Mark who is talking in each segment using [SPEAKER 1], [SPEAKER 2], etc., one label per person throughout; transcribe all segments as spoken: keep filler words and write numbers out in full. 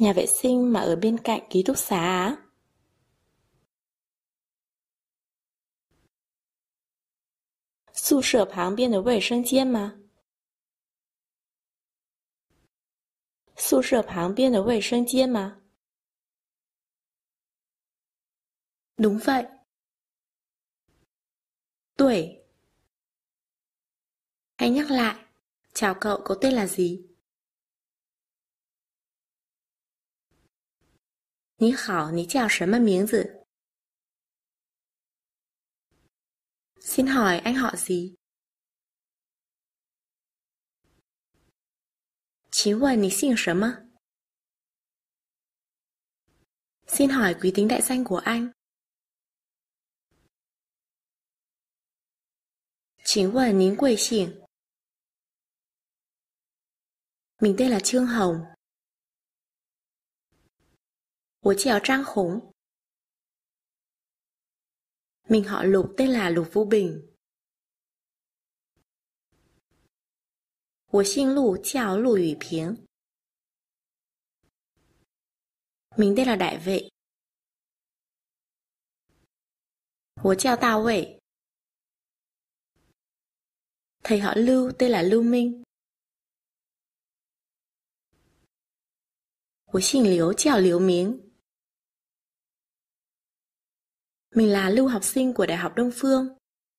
[SPEAKER 1] Nhà vệ sinh mà ở bên cạnh ký túc xá á? 宿舍旁边的卫生间吗？宿舍旁边的卫生间吗？
[SPEAKER 2] Đúng vậy.
[SPEAKER 1] 对。
[SPEAKER 2] Hãy nhắc lại. Chào cậu, cậu tên là gì? 你好，你叫什么名字？ Xin hỏi anh họ gì? 请问你姓什么？ Xin hỏi quý tính đại danh của anh. 请问您贵姓？ Mình tên là Trương Hồng. 我叫张红. Mình họ Lục, tên là Lục Vũ Bình. 我姓陆，叫陆雨平. Mình tên là Đại Vệ. 我叫大卫. Thầy họ Lưu, tên là Lưu Minh. 我姓刘，叫刘明. Mình là lưu học sinh của Đại học Đông Phương.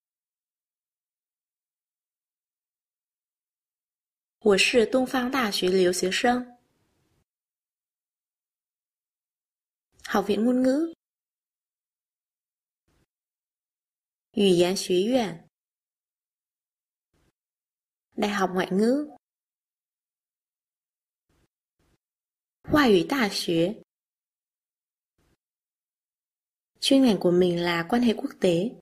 [SPEAKER 2] 我是东方大学留学生. Học viện ngôn ngữ. 语言学院. Đại học ngoại ngữ. 外语大学. Chuyên ngành của mình là quan hệ quốc tế.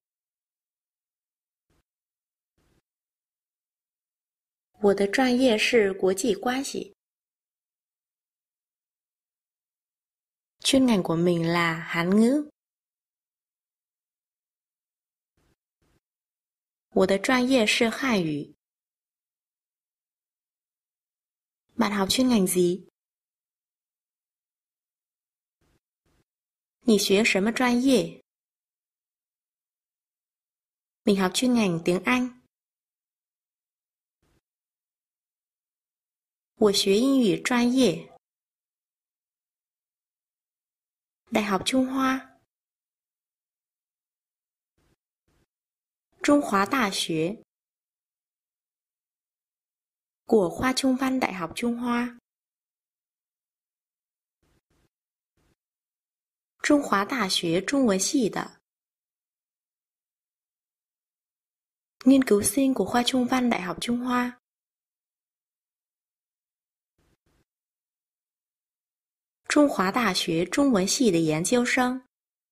[SPEAKER 2] 我的专业是国际关系. Chuyên ngành của mình là Hán ngữ. 我的专业是汉语. Bạn học chuyên ngành gì? 你学什么专业? Mình học chuyên ngành tiếng Anh. 我学英语专业. Đại học Trung Hoa. 中华大学. Của khoa Trung văn Đại học Trung Hoa. 中华大学中文系的. Nghiên cứu sinh của khoa Trung văn Đại học Trung Hoa. 中华大学中文系的研究生.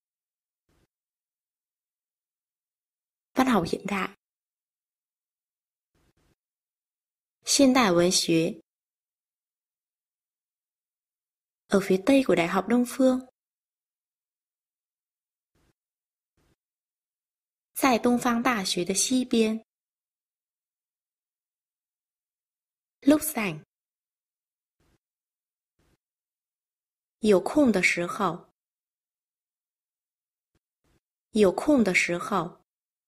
[SPEAKER 2] Văn học hiện đại. 现代文学. Ở phía tây của Đại học Đông Phương. 在东方大学的西边. Lúc rảnh. 有空的时候. 有空的时候.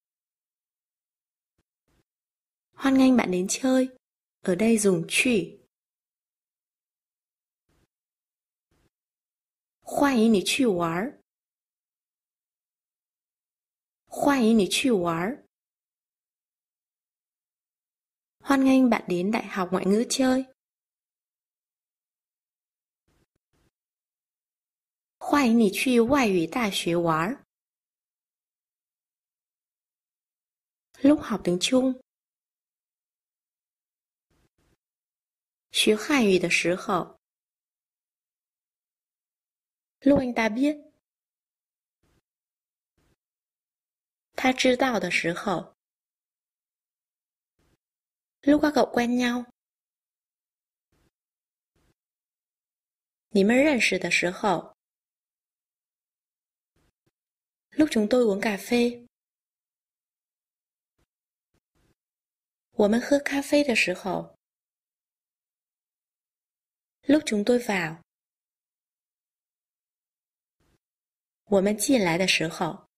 [SPEAKER 2] Hoan nghênh bạn đến chơi. Ở đây dùng去. 欢迎你去玩. 欢迎你去玩. Hoan nghênh bạn đến Đại học Ngoại ngữ chơi. 欢迎你去外语大学玩. Lúc học tiếng Trung. 学汉语的时候. Lúc anh ta biết. 他知道的时候. Lúc các cậu quen nhau. 你们认识的时候. Lúc chúng tôi uống cà phê. 我们喝咖啡的时候. Lúc chúng tôi vào. 我们进来的时候